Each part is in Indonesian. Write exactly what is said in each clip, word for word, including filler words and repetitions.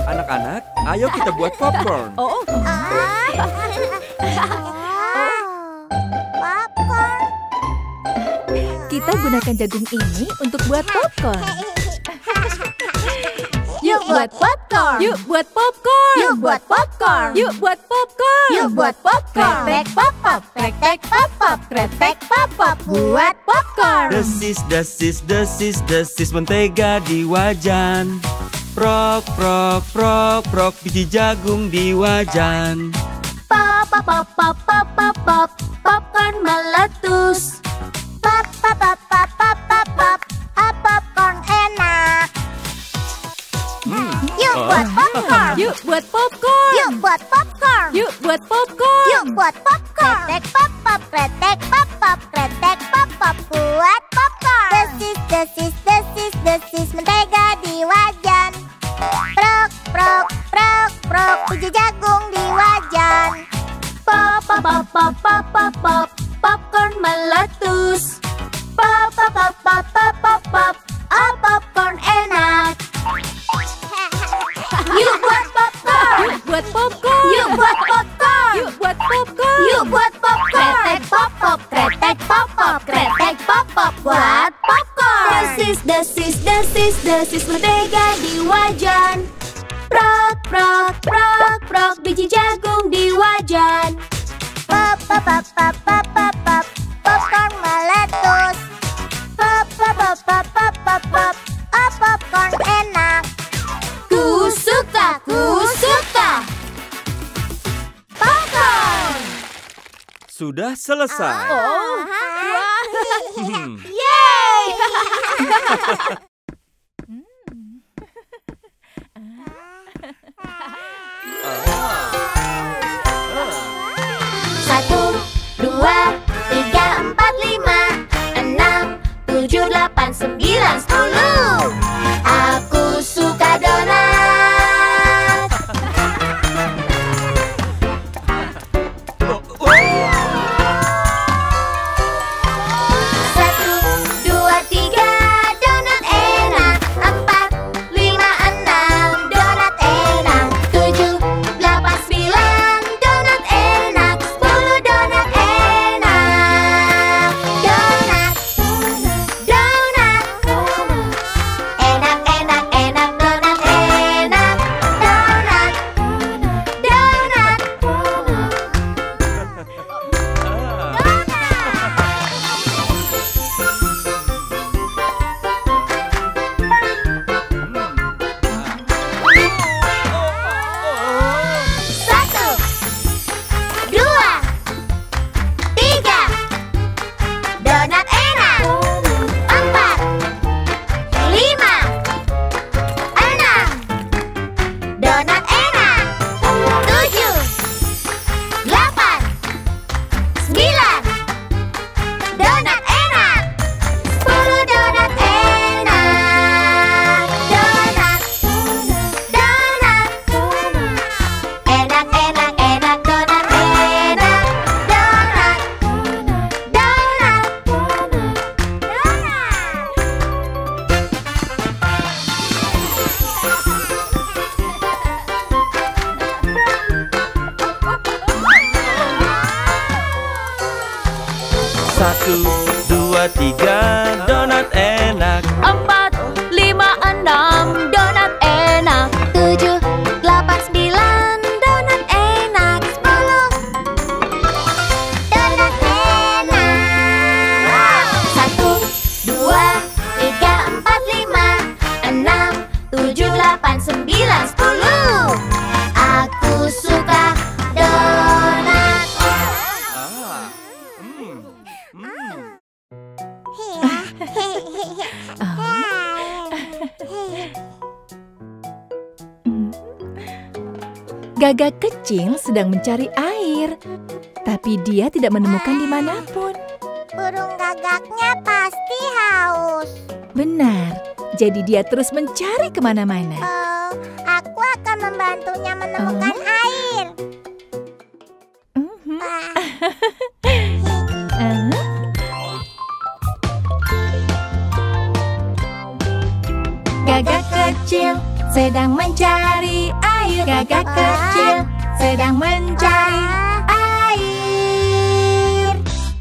Anak-anak, ayo kita buat popcorn. Oh. Popcorn. Kita gunakan jagung ini untuk buat popcorn. Yuk buat popcorn. Yuk buat popcorn. Yuk buat popcorn. Yuk buat popcorn. Yuk buat popcorn. Kretek pop pop, kretek pop pop, kretek pop pop, buat popcorn. Desis, desis, desis, desis mentega di wajan. Prok, prok, prok, prok biji jagung di wajan. Pop pop pop pop pop pop pop, popcorn meletus. Pop pop pop pop pop pop pop. Ah, popcorn enak. Yuk buat popcorn. Yuk buat popcorn. Yuk buat popcorn. Yuk buat popcorn. Yuk buat popcorn. Kretek pop pop, kretek pop pop, kretek pop pop, buat popcorn. Desis, desis, desis, desis mentega di wajan. Prok, prok, prok, prok biji jagung di wajan. Pop pop pop pop pop pop pop, popcorn meletus. Pop pop pop pop pop pop pop, ah popcorn enak. Yuk buat popcorn. Yuk buat popcorn. Yuk buat popcorn. Yuk buat popcorn. Yuk buat popcorn. Kretek pop pop, kretek pop pop, kretek pop pop, buat popcorn. Desis, desis, desis, desis mentega di wajan. Prok, prok, prok, prok biji jagung di wajan. Pop pop pop pop pop pop pop, popcorn meletus. Pop pop pop pop pop pop pop, ah popcorn enak. Ku suka, ku suka. Popcorn. Sudah selesai. Oh, Hmm. Yeay. satu, dua, tiga, empat, lima, enam, tujuh, delapan, sembilan, sepuluh. Aku suka donat. Satu, dua, tiga, donat enak. Empat, lima, enam, donat enak. Tujuh, delapan, sembilan, donat enak. Sepuluh, donat enak. Donat, donat, enak, enak, enak, donat enak. Donat, donat, Satu, dua, tiga, donat enak. Empat, lima, enam, donat enak. Tujuh, delapan, sembilan, donat enak. Sepuluh, donat enak. Donat, donat, enak, enak, enak, donat enak. Donat, donat, donat. Satu, dua, tiga, donat enak. empat, lima, enam, donat enak. Tujuh, delapan, sembilan, donat enak. Sepuluh, donat enak. Satu, dua, tiga, empat, lima, enam, tujuh, delapan, sembilan, sepuluh. Aku suka donat. Ah. Hmm. Hmm. Gagak kecil sedang mencari air, tapi dia tidak menemukan dimanapun. Burung gagaknya pasti haus. Benar, jadi dia terus mencari kemana-mana. Oh, aku akan membantunya menemukan air. Mhm. Ah, Ah. Gagak kecil sedang mencari air. Gagak kecil sedang mencari air.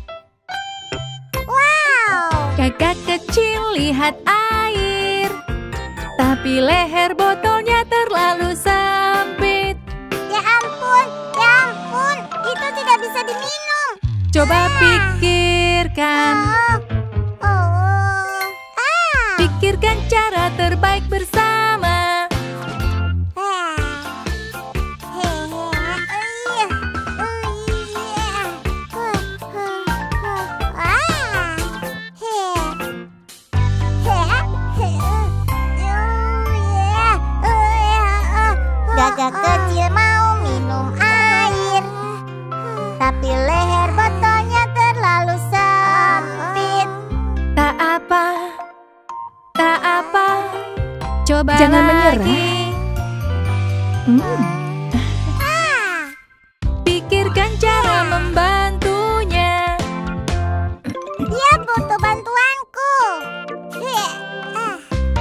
Wow. Gagak kecil lihat air, tapi leher botolnya terlalu sempit. Ya ampun, ya ampun, itu tidak bisa diminum. Coba pikirkan, Oh, oh. Ah. pikirkan cara terbaik bersama. Ah. Hehe, iya, iya. Huh, huh, huh. Ah. He. He, he. Oh, iya. Oh, iya. Oh, Gagak kecil mau minum air, tapi leher botolnya terlalu sempit. Tak apa, tak apa, coba Jangan lagi. menyerah. Hmm. Ah. Pikirkan cara membantunya. Dia butuh bantuanku. He. Ah.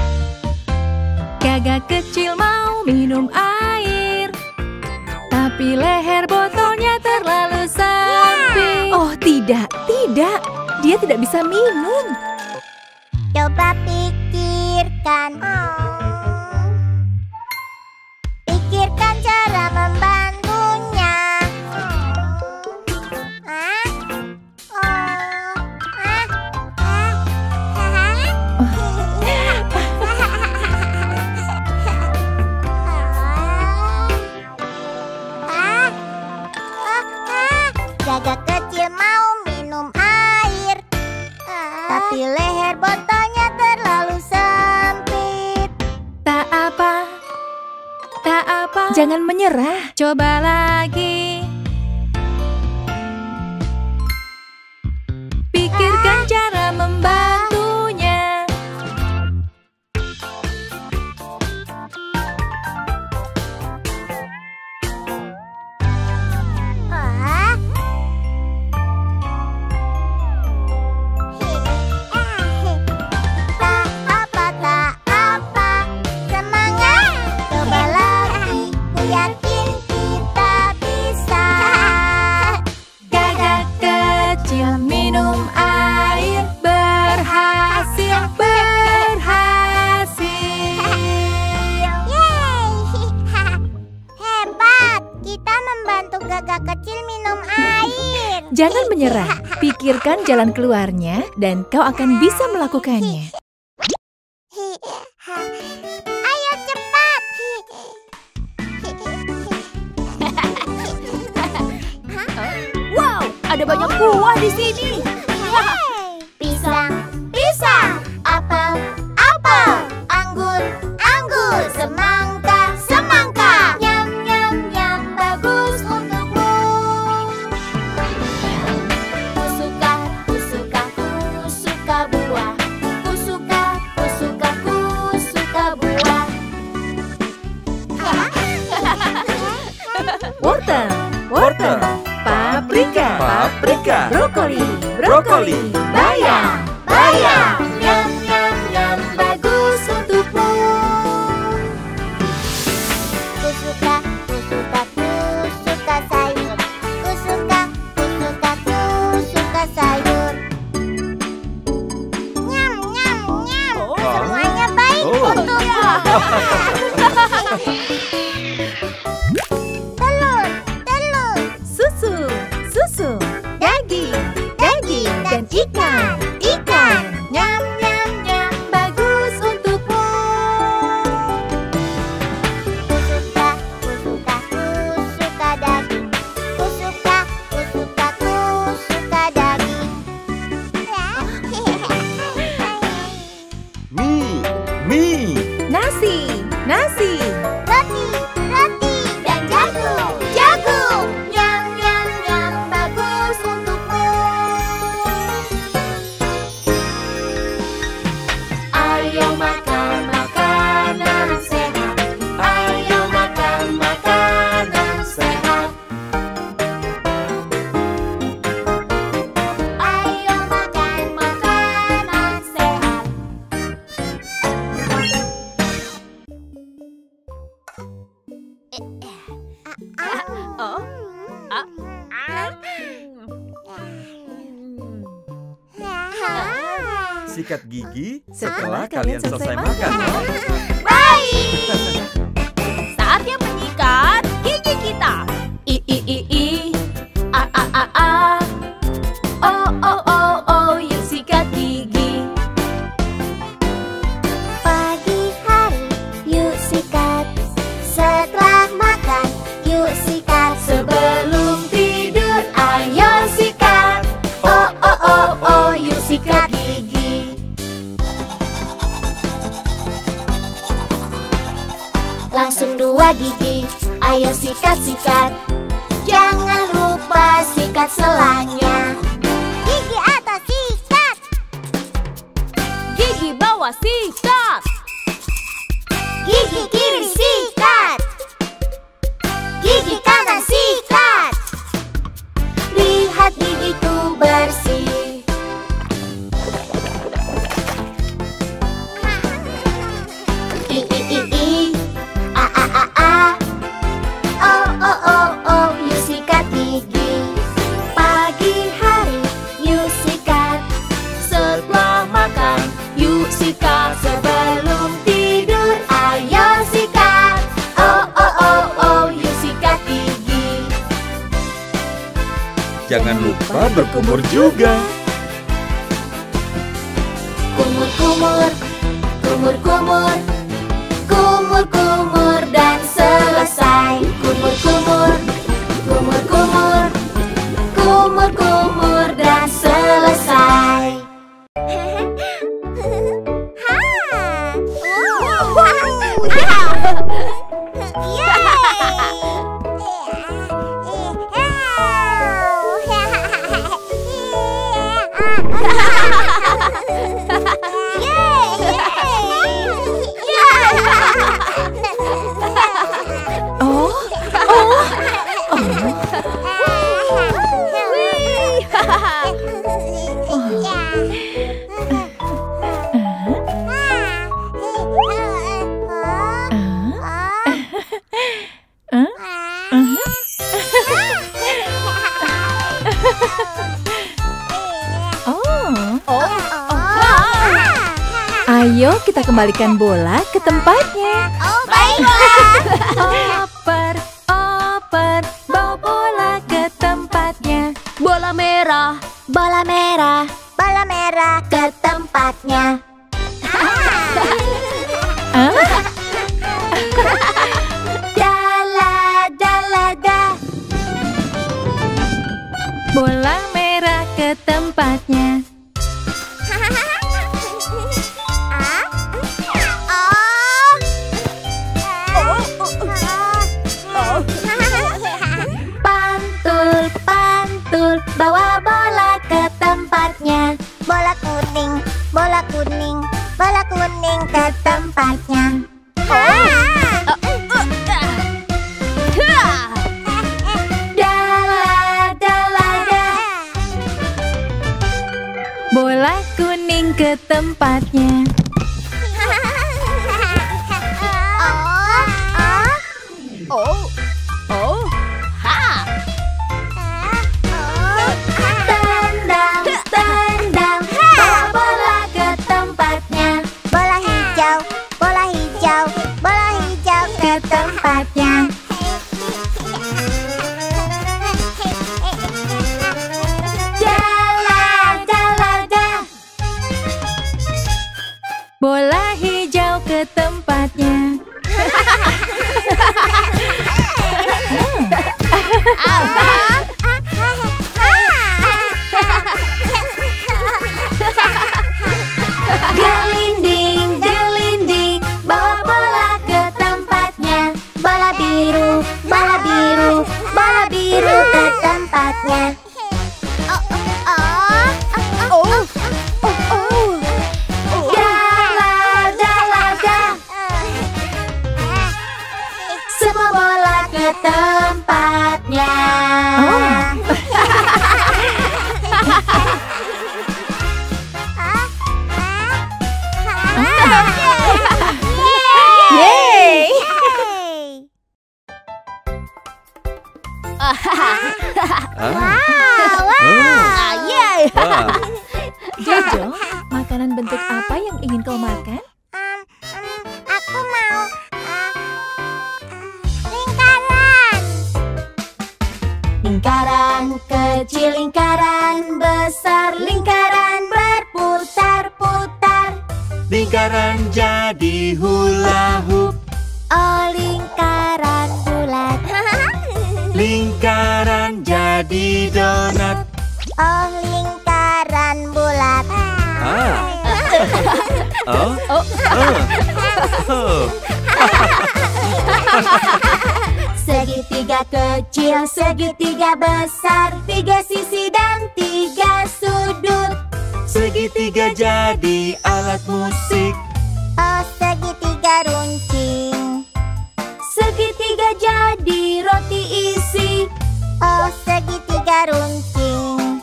Gagak kecil mau minum air, tapi leher botolnya terlalu sempit. Oh tidak, tidak. Dia tidak bisa minum. Coba pikirkan. Pikirkan cara membantunya. Hah? Oh. Hah? Hah? Hah? Ah, ah. Gagak kecil mau minum air, tapi leher botolnya terlalu sempit. Tak apa, tak apa, Jangan menyerah. coba lagi. Pikirkan cara membantunya. Ah. Tak apa, tak apa, semangat. Coba lagi, ku yakin kita bisa. Gagak kecil minum air, berhasil, berhasil. Yeay. Hebat, kita membantu gagak kecil minum air. Jangan menyerah. Pikirkan jalan keluarnya dan kau akan bisa melakukannya. Ayo cepat. Wow, ada banyak buah di sini. Pisang, pisang, apel, apel, anggur, anggur, semangka, semangka. Nyam, nyam, nyam, bagus untukmu. Ku suka, ku suka, ku suka buah. Ku suka, ku suka, ku suka buah. Wortel, wortel, paprika, Paprika, brokoli, brokoli, bayam, Bayam, nyam, nyam, nyam, bagus untukmu. Ku suka, ku suka, ku suka sayur. Ku suka, ku suka, ku suka sayur. Nyam, nyam, nyam, semuanya baik Oh. untukku. Telur, telur, susu, susu, daging, daging, dan ikan. ikan. Nyam, nyam, nyam, bagus untukmu. Ku suka, ku suka, ku suka daging. Ku suka, ku suka, ku suka daging. mie, mie, Nasi, nasi, Roti, roti, dan jagung, jagung. Nyam, nyam, nyam, bagus untukmu. Ayo makan makanan sehat. Ayo makan makanan sehat. Ayo makan makanan sehat. sikat gigi setelah kalian selesai makan. Baik. Saatnya menyikat gigi kita. I i i i, a a a a. Oh oh oh oh, yuk sikat gigi. Pagi hari, yuk sikat. Setelah makan, yuk sikat. Sebelum tidur, ayo sikat. Oh oh oh oh, yuk sikat gigi. Langsung dua gigi, ayo sikat-sikat. Jangan lupa sikat selanya. Gigi atas sikat. Gigi bawah sikat. Gigi kiri sikat. Gigi kanan sikat. Lihat gigiku bersih. I i i i, a a a a. Oh oh oh oh, yuk sikat gigi. Pagi hari, yuk sikat. Setelah makan, yuk sikat. Sebelum tidur, ayo sikat. Oh oh oh oh, yuk sikat gigi. Jangan lupa berkumur juga. Kumur-kumur, kumur-kumur, kumur-kumur dan selesai. Kumur-kumur, kumur-kumur, kumur-kumur dan selesai. Oh, oh, oh. Ayo kita kembalikan bola ke tempatnya. Oh, baiklah. Oper, oper, bawa bola ke tempatnya. Bola merah. Bola merah, bola merah ke tempatnya. Ah, Dala, dala, da. bola merah ke tempatnya. Pantul, pantul, bawa bola ke tempatnya. Bola kuning, bola kuning, bola kuning ke tempatnya. Dala, dala, da. Bola kuning ke tempatnya. Oh, oh, ha. Tendang, tendang, bawa bola ke tempatnya. Bola hijau, bola hijau, bola hijau ke tempatnya. Dala, dala, da. Bola hijau ke tempatnya. Gelinding, gelinding, bawa bola ke tempatnya. Bola biru, bola biru, bola biru ke tempatnya. Dala, dala, da. Semua bola ke tempatnya. Yeay! Ah, Ah, yeay. wah. Jojo, makan Makanan bentuk apa yang ingin kau makan? Um, um, aku mau uh, lingkaran. Lingkaran kecil, lingkaran besar, lingkaran berputar-putar. Lingkaran jadi hula hoop. Oh, lingkaran bulat. Lingkaran jadi donat. Oh, lingkaran bulat. Ah. Oh. Oh. Oh. Segitiga kecil, segitiga besar, tiga sisi dan tiga sudut. Segitiga jadi alat musik. Oh, segitiga runcing. Segitiga jadi roti isi. Oh, segitiga runcing.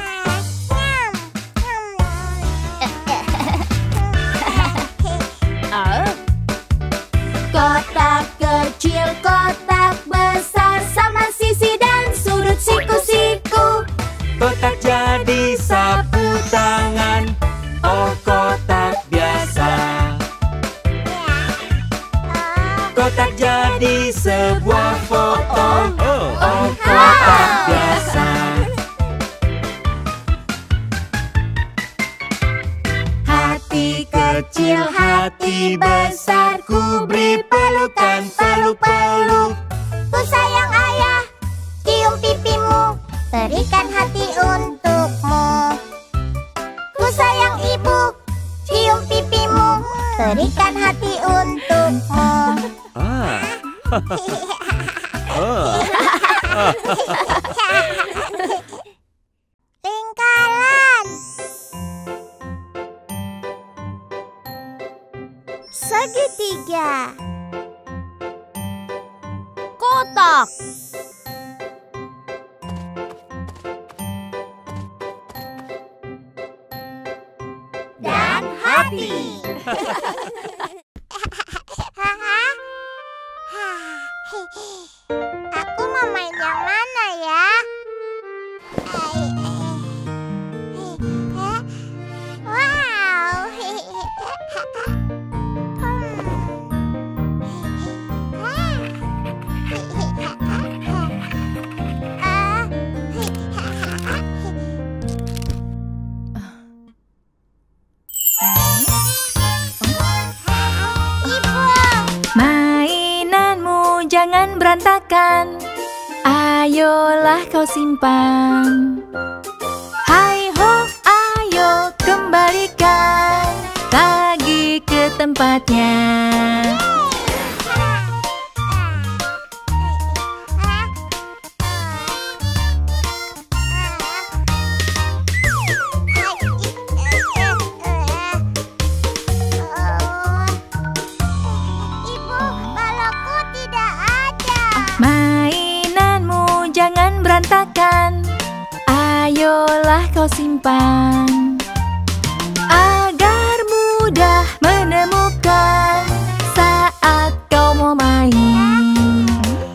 Kotak kecil, kotak besar, sama sisi dan sudut siku-siku. Kotak jadi sapu tangan. Oh, kotak biasa. Kotak jadi sebuah foto. Oh, kotak biasa. Hati kecil, hati besar, ku beri pelukan, peluk-peluk. Ku sayang ayah, cium pipimu, berikan hati untukmu. Ku sayang ibu, cium pipimu, berikan hati untukmu. Ah. Oh. Lingkaran. Segitiga. Kotak. Dan hati. Aku mau main yang mana ya? Wow. Mainanmu jangan berantakan, ayolah kau simpan. Hai ho, ayo kembalikan lagi ke tempatnya. Ibu, balokku tidak ada. Mainanmu jangan berantakan, ayolah kau simpan agar mudah menemukan saat kau mau main.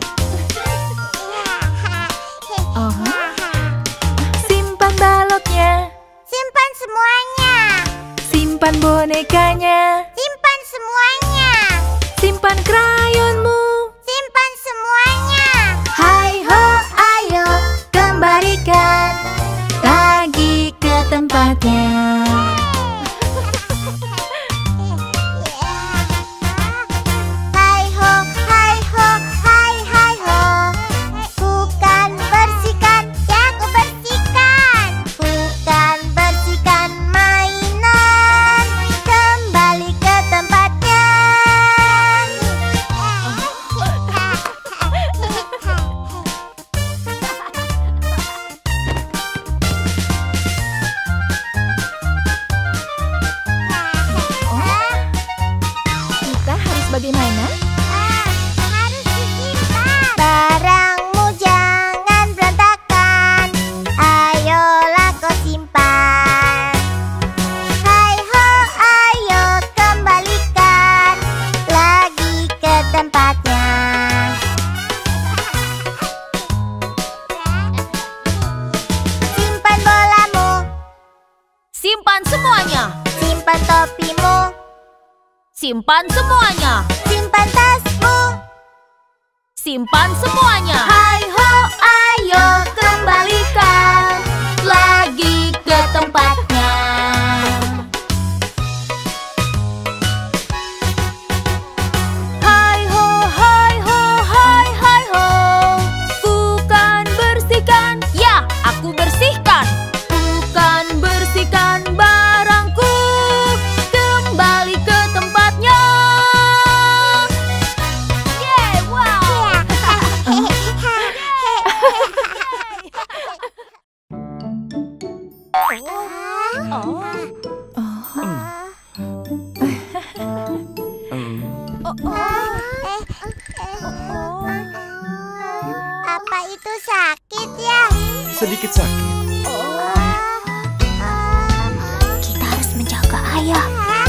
Oh, simpan baloknya, Simpan semuanya. simpan bonekanya, Simpan semuanya. simpan krayonmu. Simpan semuanya. Hai ho, ayo kembalikan lagi ke tempatnya. Hai ho, hai ho, hai hai ho. Bukan bersihkan, ya aku bersihkan. Bukan bersihkan mainan, kembali ke tempatnya. Kita harus bagaimana? Harus disimpan. Barangmu jangan berantakan, ayolah kau simpan. Hai ho, ayo kembalikan lagi ke tempatnya. Simpan bolamu. Simpan semuanya. Simpan Simpan topimu. Simpan semuanya. Simpan tasmu. Simpan semuanya. Hai ho, ayo kembalikan lagi ke tempatnya. Hai ho, hai ho, hai hai ho. Bukan bersihkan. Ya, aku bersihkan. Bukan bersihkan barangku. Kembali ke tempatnya. Yeay, wow. Apa itu sakit ya? Sedikit sakit. Kita harus menjaga ayah.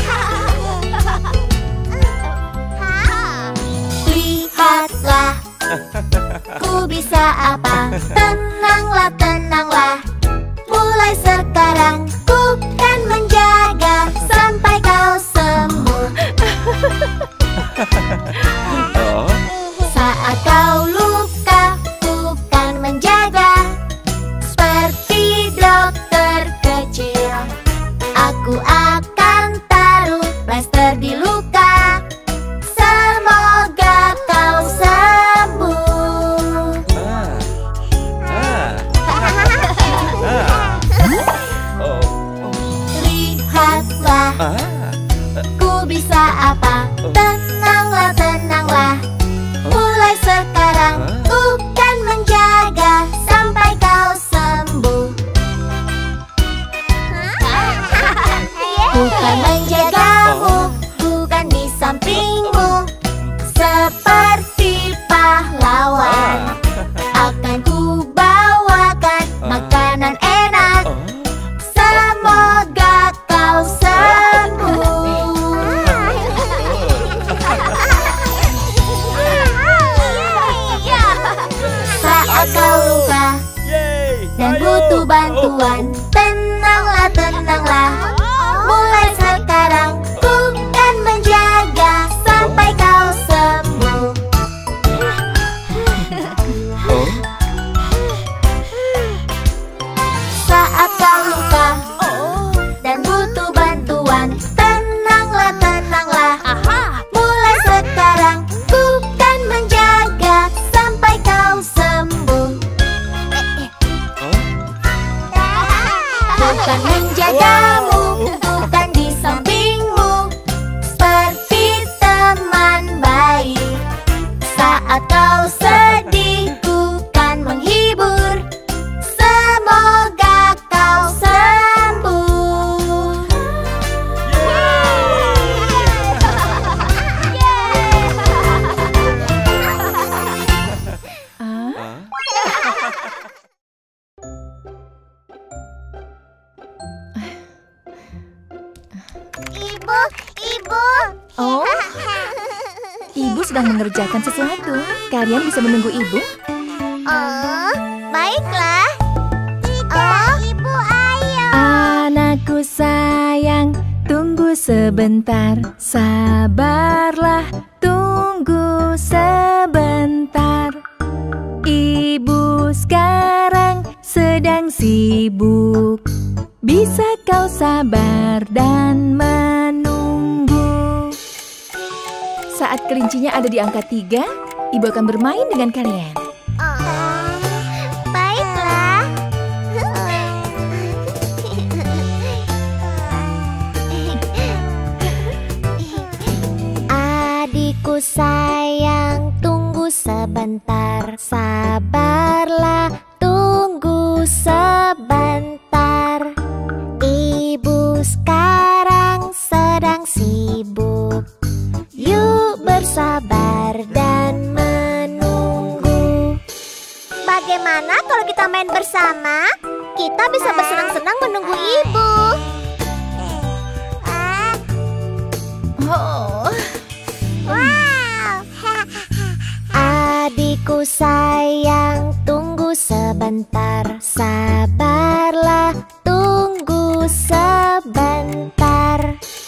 Lihatlah, ku bisa apa? Tenanglah, tenanglah. Mulai sekarang ku kan menjaga sampai kau sembuh. Oh, Saat kau luka, ku kan menjaga seperti dokter kecil. Aku akan taruh plester di luka. Semoga kau sembuh. ah, ah, ah. Oh, oh, Lihatlah, ah. ku bisa apa? Tenanglah, tenanglah. Mulai sekarang ku kan menjaga sampai kau sembuh. Bukan menjagamu, bukan di sampingmu. Seperti pahlawan, akan ku bawakan makanan enak. Oh. Semoga kau sembuh. Saat kau luka Yeay. dan Ayo. butuh bantuan, tenanglah, tenanglah. Mulai sekarang ku kan menjaga sampai kau sembuh. Oh, Saat kau luka dan butuh bantuan, tenanglah, tenanglah. Mulai sekarang ku kan menjaga sampai kau sembuh. oh. Bukan menjagamu, bukan di sampingmu. Seperti teman baik. Saat kau sedih, ku kan menghibur. Semoga kau sembuh. Ah. Ibu, ibu. Oh, ibu sedang mengerjakan sesuatu. Kalian bisa menunggu ibu? Oh, baiklah. Oh, ibu, ayo. Anakku sayang, tunggu sebentar. Sabarlah, tunggu sebentar. Ibu sekarang sedang sibuk. Bisa kau sabar dan menunggu. Saat kelincinya ada di angka tiga, ibu akan bermain dengan kalian. Oh, baiklah. Adikku sayang, tunggu sebentar. Sabarlah, tunggu sebentar. Ibu sekarang sedang sibuk. Yuk bersabar dan menunggu. Bagaimana kalau kita main bersama? Kita bisa bersenang-senang menunggu ibu. Oh, Wow. Adikku sayang, tunggu sebentar. Sabarlah, tunggu sebentar.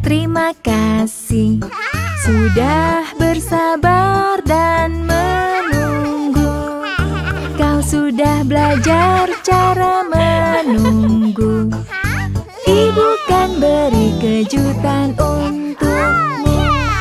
Terima kasih sudah bersabar dan menunggu. Kau sudah belajar cara menunggu. Ibu kan beri kejutan untukmu.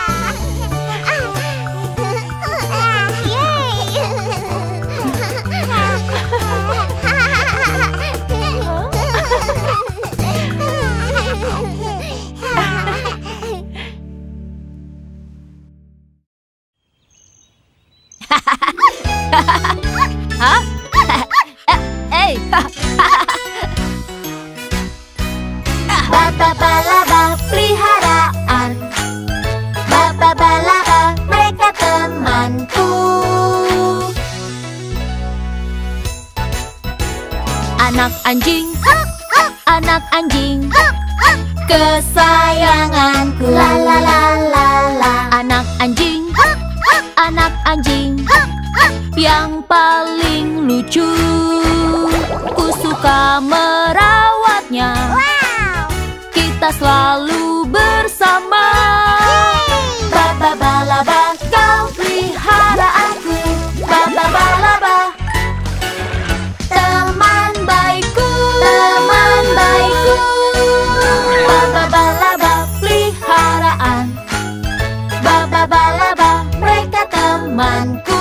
Hah? Eh, Baba balaba peliharaan, Baba balaba mereka temanku. anak anjing, anak anjing, kesayanganku. La la la la la. Anak anjing, anak anjing, yang paling lucu. Ku suka merawatnya. Kita selalu bersama. Baba balaba kau peliharaanku, Baba balaba Teman baikku, teman baikku. Baba balaba peliharaan. Baba balaba mereka temanku.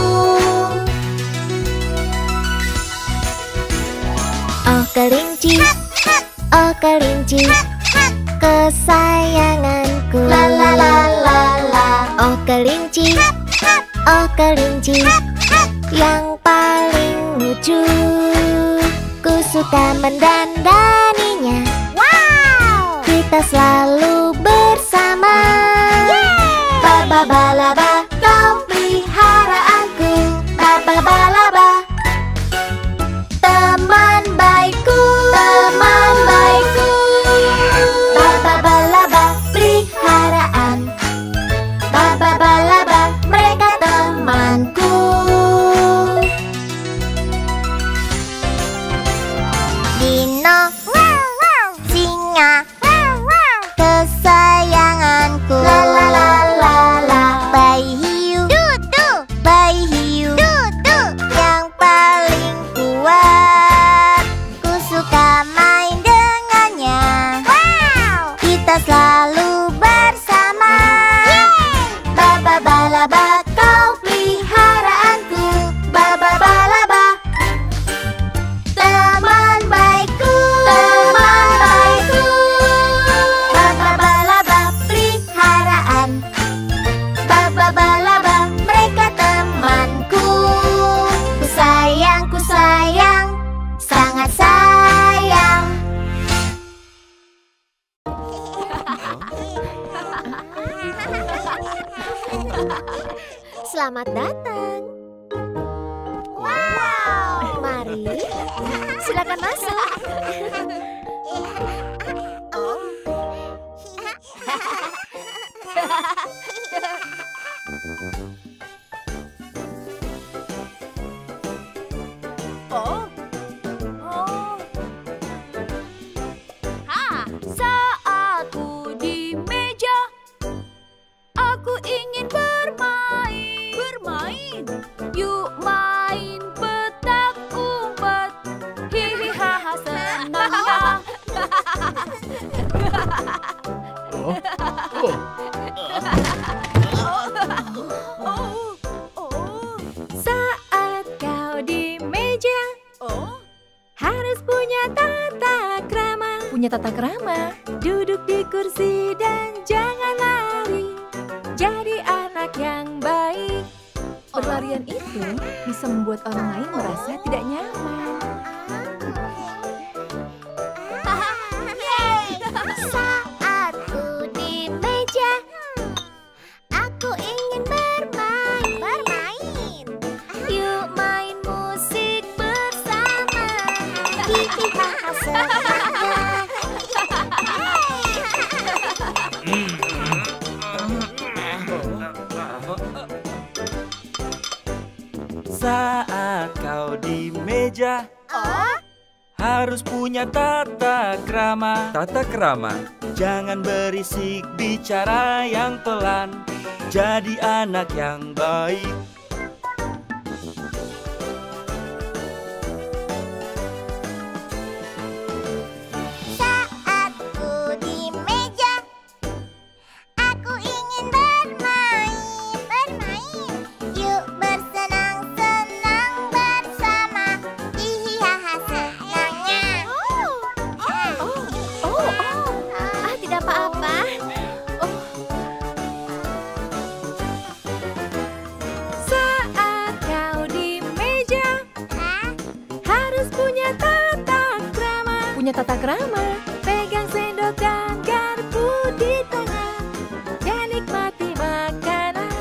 Oh kelinci, oh kelinci, kesayanganku. La la la la la. Oh kelinci, oh kelinci, yang paling lucu. Ku suka mendandaninya. Wow. Kita selalu bersama. Baba balaba kau peliharaanku, Baba balaba teman baikku, teman baikku. Baba balaba peliharaan, Baba balaba mereka temanku. Dino, singa, kesayanganku. La la la la la. Bayi hiu, dudu, bayi hiu, dudu, yang paling kuat. Ku suka main dengannya. Wow. Kita selalu bersama. Baba balaba kau peliharaanku, Baba balaba teman baikku, teman baikku. Baba balaba peliharaan, Baba balaba mereka temanku. Ku sayang, ku sayang, sangat sayang. Selamat datang. Wow. Mari, silakan masuk. Oh. Oh. Ha, saat ku di meja, aku ingin bermain. Bermain? Yuk main petak umpet. Hihi haha senangnya. Oh, Oh. Oh. Saat kau di meja, Oh. harus punya tata krama. Punya tata krama. Duduk di kursi dan jangan lari. Jadi anak yang baik. Berlarian itu bisa membuat orang lain merasa tidak nyaman. Saat ku di meja, aku ingin bermain. Bermain. Yuk main musik bersama. Hihi haha senangnya. Saat kau di meja, harus punya tata krama. tata krama. Jangan berisik, bicara yang pelan. Jadi anak yang baik. Saat ku di meja, aku ingin bermain, bermain. Yuk bersenang-senang bersama. Hihi haha senangnya. Oh, oh, ah, tidak apa-apa. Oh. Saat kau di meja, harus punya tata krama. Punya tata krama. Pegang sendok dan garpu di tangan dan nikmati makanan.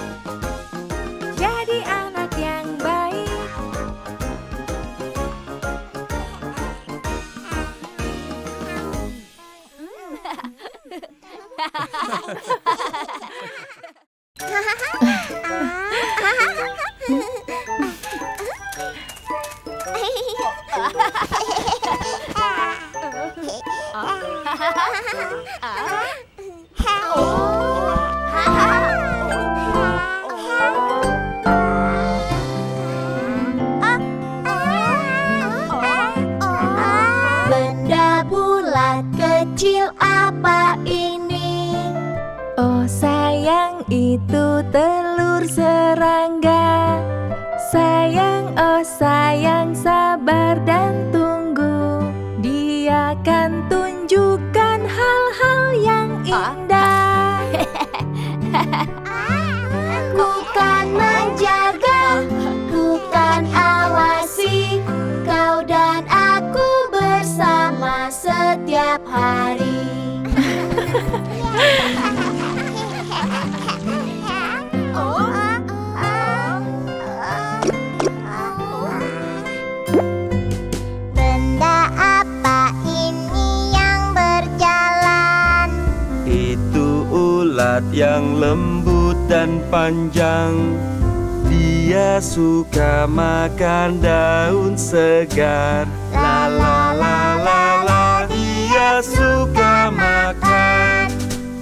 Jadi anak yang baik. Benda bulat kecil apa ini? Oh sayang, itu telur serangga. Sayang, oh sayang, sabar dan tunggu. Dia akan tunjukkan hal-hal yang indah. Ku kan menjaga, ku kan awasi. Kau dan aku bersama setiap hari. Benda apa ini yang berjalan? Itu ulat yang lembut dan panjang. Dia suka makan daun segar. La la la la la, dia suka makan.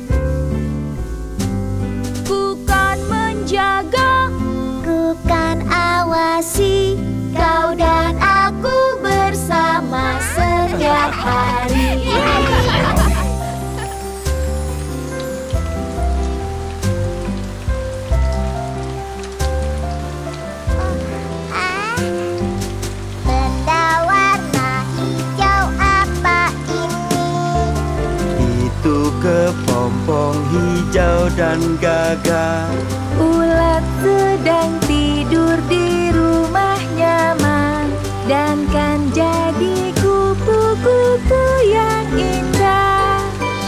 Ku kan menjaga, ku kan awasi. Kau dan aku bersama setiap hari. Benda warna hijau apa ini? Itu kepompong hijau dan gagah. Ulat sedang tidur di rumah nyaman dan kan jadi kupu-kupu yang indah.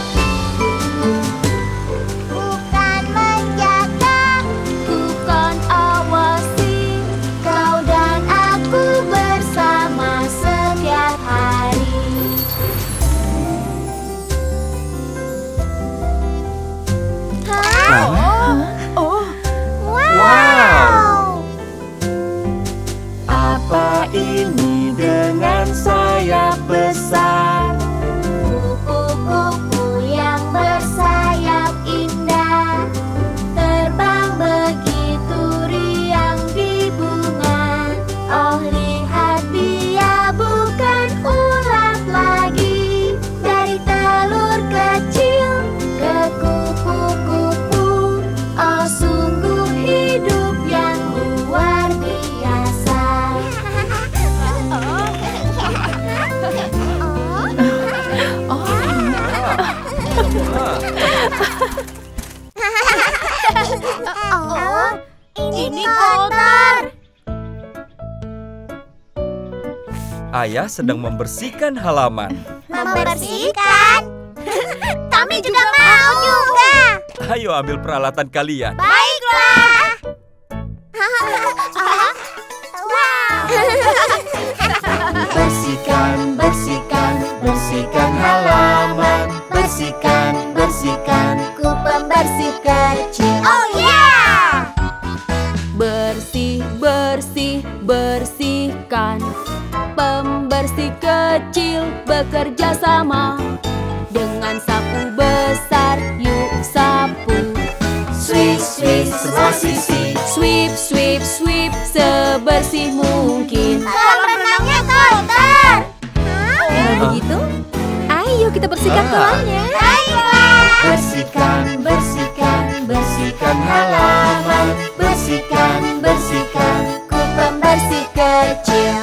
Bukan menjaga, Bukan awasi. Kau dan aku bersama setiap hari. Oh, Wow! Apa ini dengan sayap besar? Kupu-kupu yang bersayap indah, terbang begitu riang di bunga. Oh lihat, dia bukan ulat lagi. Dari telur kecil ke kupu-kupu. Oh sungguh hidup yang luar biasa. Oh, ini kotor. Ayah sedang membersihkan halaman. Membersihkan. Kami juga mau juga. Ayo ambil peralatan kalian. Baiklah. Wow. Bersihkan, bersihkan, bersihkan halaman. Bersihkan, bersihkan, ku pembersih kecil. Oh yeah. bersih, bersih, bersihkan. Pembersih kecil bekerja sama. Dengan sapu besar, yuk sapu. Swish, swish, semua sisi. Sweep, sweep, sweep, sebersih mungkin. Kolam renangnya kotor. Kalau begitu, ayo kita bersihkan Ah. kolamnya. Bersihkan, bersihkan, bersihkan halaman. Bersihkan, bersihkan. Ku pembersih kecil.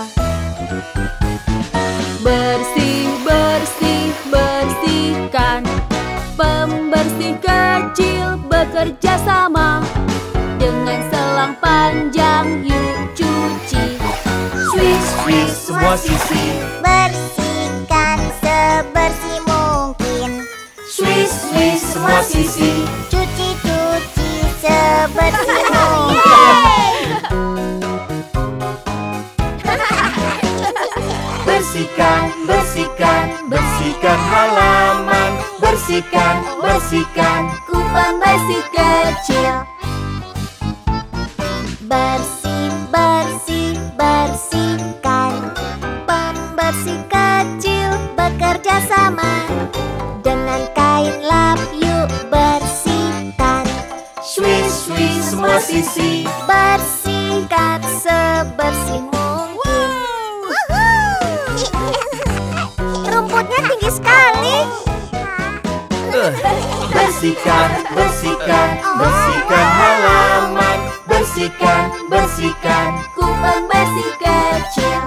Bersih, bersih, bersihkan. Pembersih kecil bekerja sama. Dengan selang panjang yuk cuci. Swish, swish, semua sisi. Bersihkan sebersih mungkin. Swish, swish, semua sisi. Cuci-cuci sebersih mungkin. Bersihkan, bersihkan, bersihkan halaman. Bersihkan, bersihkan. Ku pembersih kecil. Bersih, bersih, bersihkan. Pembersih kecil bekerja sama. Dengan kain lap yuk bersihkan. Swish, swish, semua sisi. Bersihkan sebersih mungkin. Rumputnya tinggi sekali. Bersihkan, bersihkan, bersihkan halaman. Bersihkan, bersihkan. Ku pembersih kecil.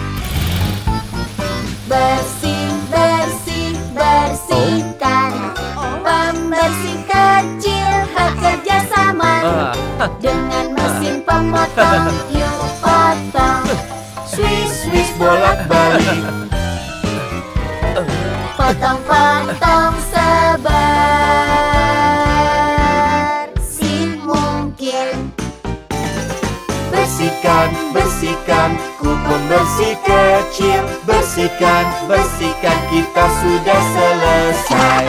Bersih, bersih, bersihkan. Pembersih kecil bekerja sama. Dengan mesin pemotong yuk potong. Swish, swish, bolak-balik. Potong-potong sebersih mungkin. Bersihkan, bersihkan, ku pembersih kecil. Bersihkan, bersihkan, kita sudah selesai.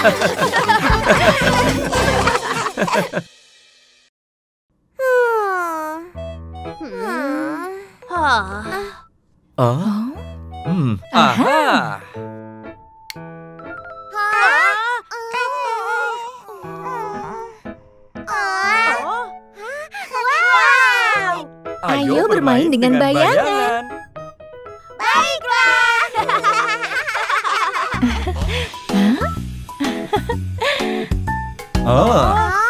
Oh? Hmm, aha. Ayo bermain dengan bayangan. Oh,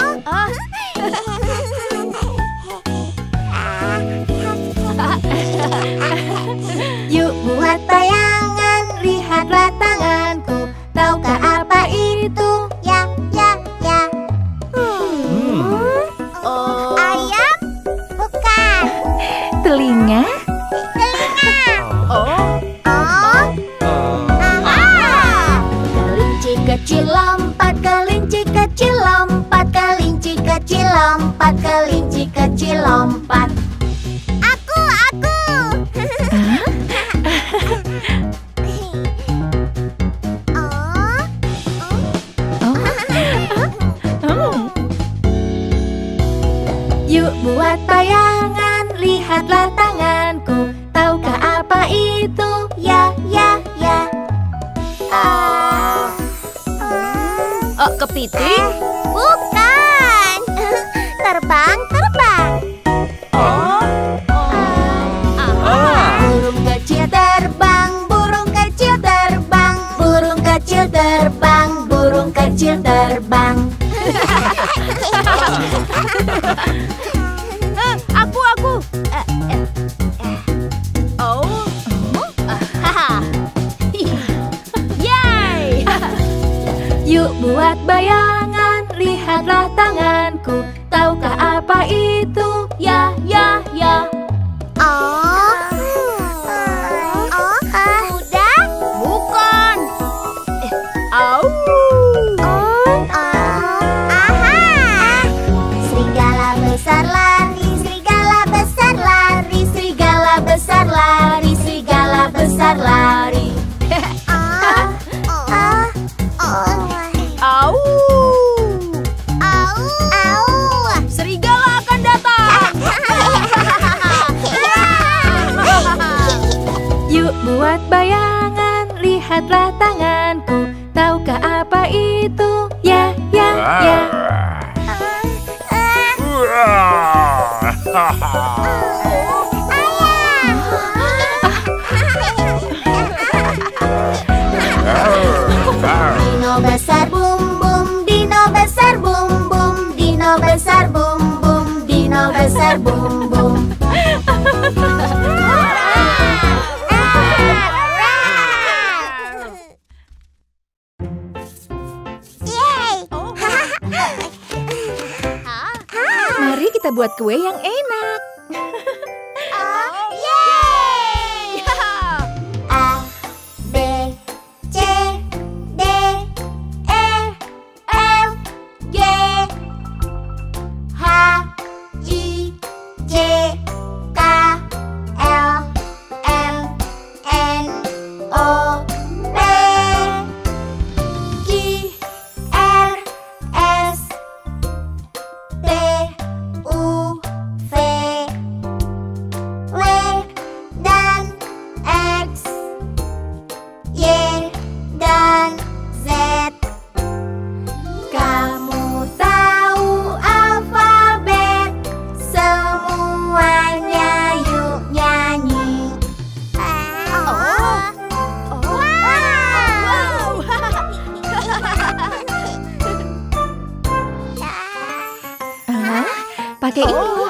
Yuk buat bayangan, lihatlah tanganku. Tahukah apa itu? Ya, ya, ya. hmm. Oh, Ayam? Bukan. telinga. Oh. Oh. Ah. Kelinci kecil lompat, kelinci kecil lompat, kelinci kecil lompat, kelinci kecil lompat. Aku, aku. Oh. Yuk buat bayangan, lihatlah tanganku. Tahukah apa itu? Ya, ya, ya. Oh. Oh, kepiting? Bukan. Terbang, terbang. Oh. Ah. Burung kecil terbang, burung kecil terbang, burung kecil terbang, burung kecil terbang. Aku, aku. Oh. Yay! Yuk buat bayangan, lihatlah tanganku. Tahukah apa itu? Ya, ya, ya. Oh. Oh. Kuda? Bukan. Au. Oh. Aha. Serigala besar lari, serigala besar lari, Serigala besar lari, serigala besar lari. Ah. Oh. Oh. Au. Au. Au. Serigala akan datang. Yuk buat bayangan, lihatlah tanganku. Tahukah Entah apa itu, ya, ya, ya. Dino besar bum bum, dino besar bum bum, dino besar bum bum, dino besar bum bum. Mari kita buat kue yang enak. A, B, C, D, E, F, G, H, I, J, K, L, M, N, O, P, Q, R, S, T, U, V, W, dan X, Y, dan Z. Kamu tahu alfabet semuanya, yuk nyanyi. Oh, wow. Ah, pakai ini.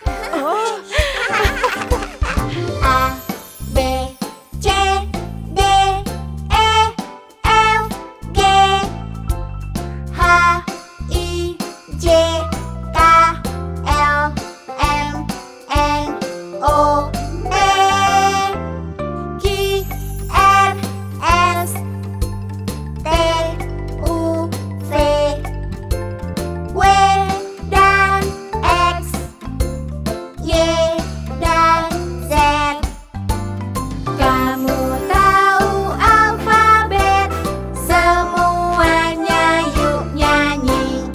A, B, C, D, E, F, G, H, I, J, K, L, M, N, O, P, Q, R, S, T, U, V, W, dan X, Y, dan Z. Kamu tahu alfabet semuanya, yuk nyanyi.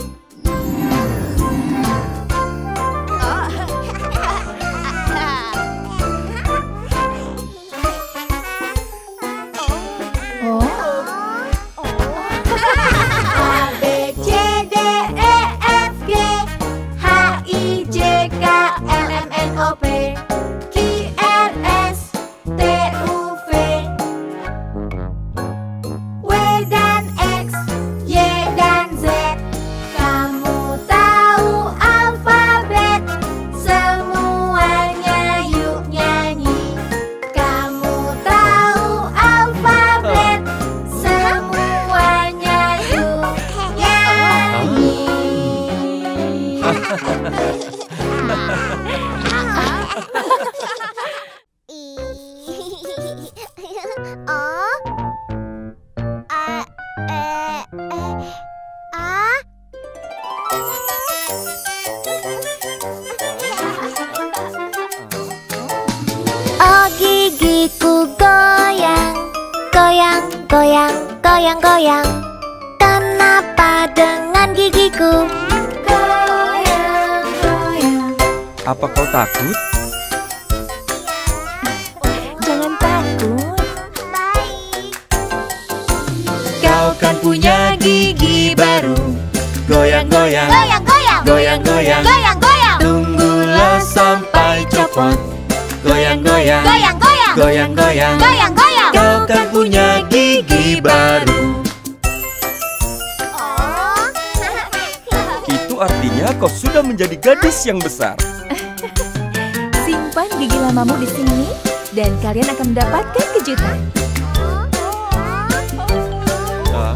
Oh, A, B, C, D, E, F, G, H, I, J, K, L, M, N, O, P, Q, R, S, T, U, V, W, dan X, Y, dan Z. Kamu tahu alfabet semuanya, yuk nyanyi. Kamu tahu alfabet semuanya, yuk nyanyi. Oh. A, E, E, A. Oh, gigiku goyang, goyang, goyang, goyang, goyang. Kenapa dengan gigiku? Goyang, goyang. Apa kau takut? jangan takut. Baik. Kau kan punya gigi baru. Goyang-goyang, Goyang, goyang, goyang-goyang. goyang, goyang, Tunggulah sampai copot. Goyang-goyang, goyang, goyang, goyang-goyang. goyang, goyang. Kau kan punya gigi baru. Oh. Itu artinya kau sudah menjadi gadis yang besar. Simpan gigi lamamu di sini dan kalian akan mendapatkan kejutan. Ah,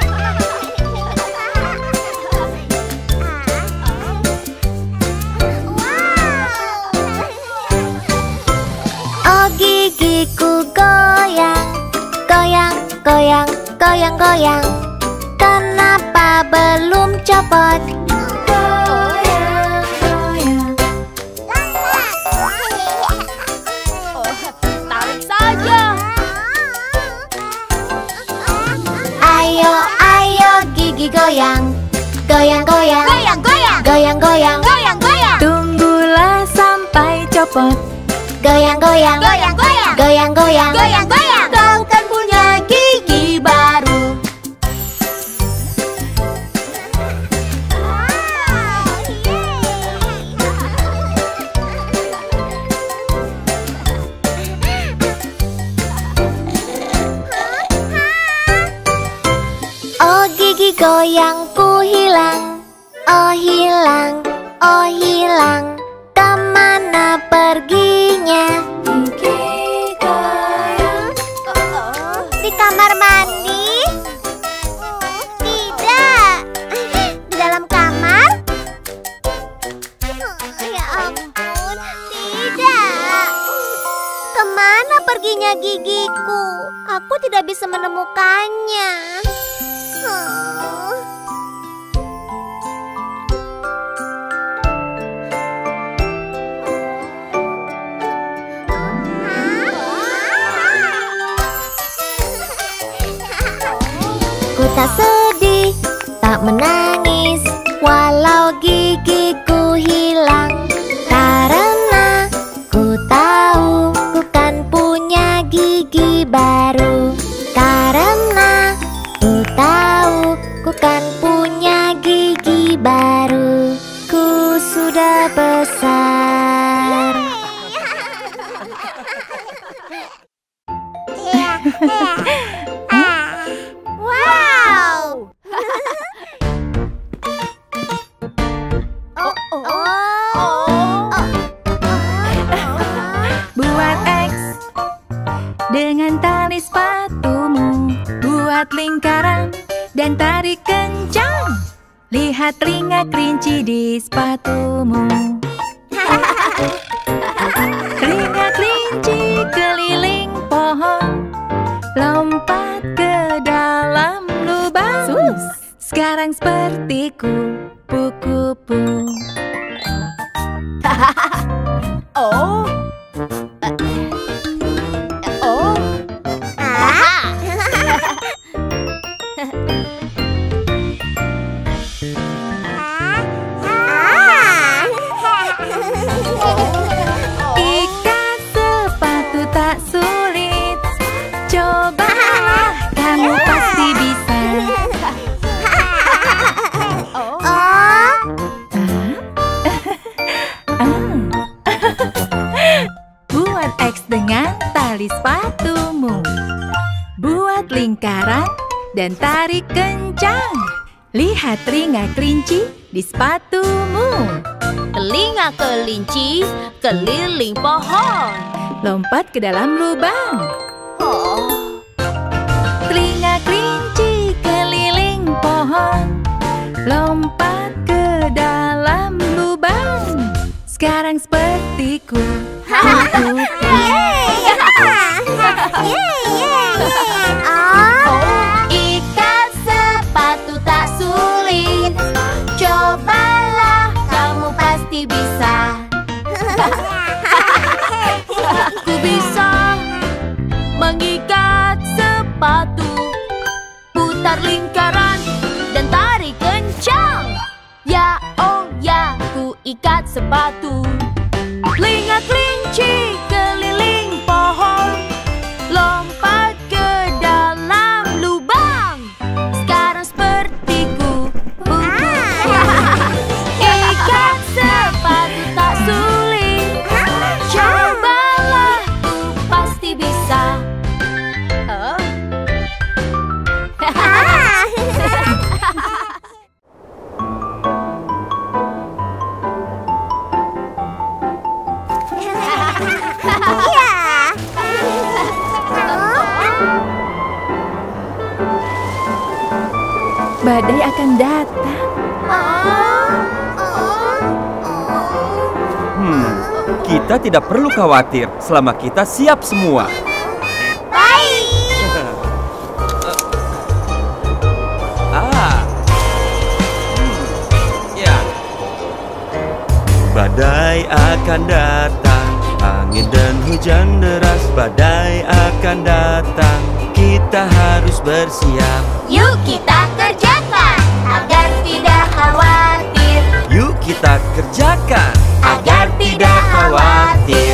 Oh, gigiku goyang, goyang, goyang, goyang, goyang. Kenapa belum copot? Goyang, goyang. Tarik saja. Ayo, ayo gigi goyang, goyang, goyang, goyang, goyang, goyang, goyang, goyang, goyang, Tunggulah sampai copot. goyang, goyang, goyang, goyang, goyang, goyang, goyang, goyang. Kau kan punya gigi baru. Oh gigi goyangku hilang, oh hilang, oh hilang. Kemana perginya? Gigi goyang. Di kamar mandi? Tidak. Di dalam kamar? Ya ampun, tidak. Kemana perginya gigiku? Aku tidak bisa menemukannya. Oh. Ku tak sedih, tak menangis, walau gigiku hilang. Karena ku tahu ku kan punya gigi baru. Karena ku tahu ku kan punya gigi baru. Ku sudah besar. Wow. Oh, oh, oh. Buat X dengan tali sepatumu. Buat lingkaran dan tarik kencang. Lihat telinga kelinci di sepatumu. Telinga kelinci keliling pohon, lompat ke dalam lubang. Sus. Sekarang seperti kupu-kupu. Oh. Oh. Ah. Ikat sepatu tak sulit. Cobalah, kamu pasti bisa. Oh. Ah. Buat X dengan tali sepatumu. Buat lingkaran dan tarik kencang. Lihat telinga kelinci di sepatumu. Telinga kelinci keliling pohon. Lompat ke dalam lubang. Oh. Telinga kelinci keliling pohon, lompat ke dalam lubang. Sekarang seperti kupu-kupu. Ikat sepatu tak sulit. Cobalah, kamu pasti bisa. Ku bisa mengikat sepatu, putar lingkaran dan tarik kencang. Ya oh ya, ku ikat sepatu. Telinga kelinci keliling pohon, lompat ke dalam lubang. Sekarang seperti kupu-kupu. Ikat sepatu tak sulit. Cobalah, ku pasti bisa. Oh. Badai akan datang. Hmm, kita tidak perlu khawatir selama kita siap semua. Baik. Ah, hmm, ya. Badai akan datang, angin dan hujan deras. Badai akan datang, kita harus bersiap. Yuk kita kerjakan agar tidak khawatir. Yuk kita kerjakan Agar tidak khawatir.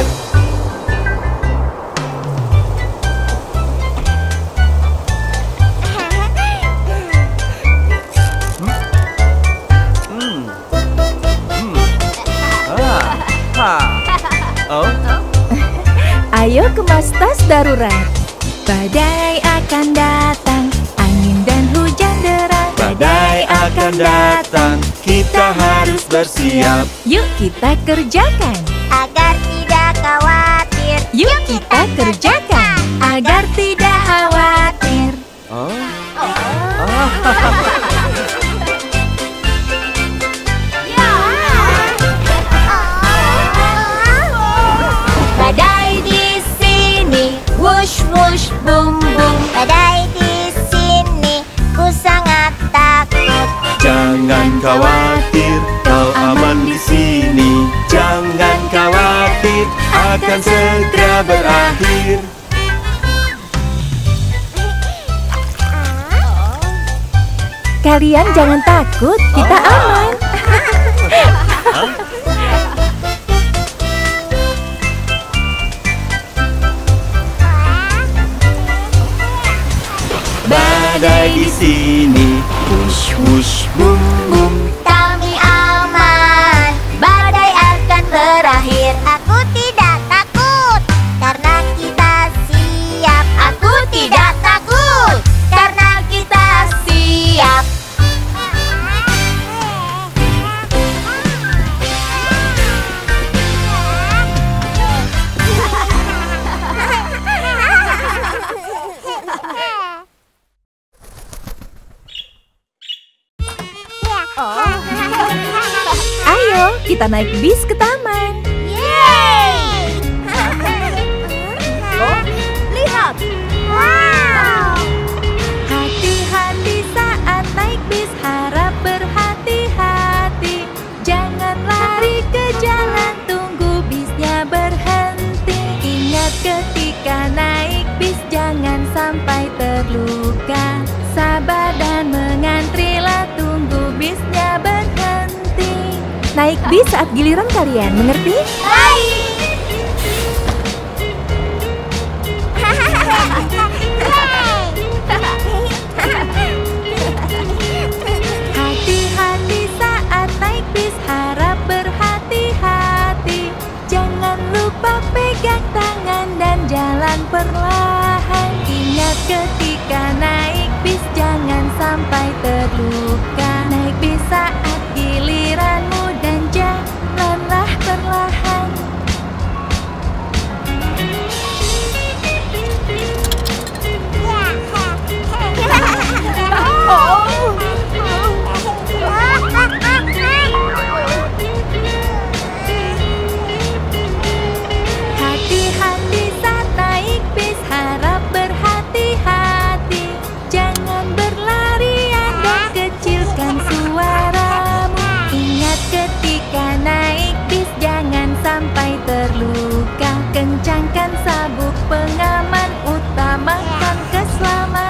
Hmm. Hmm. Ah. Ha. Oh. Ayo kemas tas darurat. Badai akan datang, angin dan hujan deras. akan datang, kita harus bersiap. Yuk kita kerjakan. Agar tidak khawatir. Yuk kita kerjakan. Agar tidak khawatir. Oh. Badai di sini, wush wush boom boom. Badai di sini, ku sangat takut. Jangan khawatir, kau aman di sini. Jangan khawatir, akan segera berakhir. Kalian jangan takut, kita aman. Badai di sini, wush wush boom boom. Kami aman, badai akan berakhir. Aku tidak takut, karena kita siap. Aku tidak takut, karena kita siap. Ayo, kita naik bis ke taman. Yeay! Oh, lihat! Wow! Hati-hati saat naik bis, harap berhati-hati. Jangan lari ke jalan, tunggu bisnya berhenti. Ingat ketika naik bis, jangan sampai terluka. Sabar dan mengantrilah, tunggu bisnya berhenti. Naik bis saat giliran kalian, mengerti? Baik! Hati-hati saat naik bis, harap berhati-hati. Jangan lupa pegang tangan dan jalan perlahan. Ingat ketika naik bis, jangan sampai terluka. Naik bis saat giliranmu dan jalanlah perlahan. Hati-hati saat naik bis, harap berhati-hati. Jangan berlarian dan kecilkan suaramu. Ingat ketika naik bis, jangan sampai terluka. Kencangkan sabuk pengaman, utamakan keselamatan.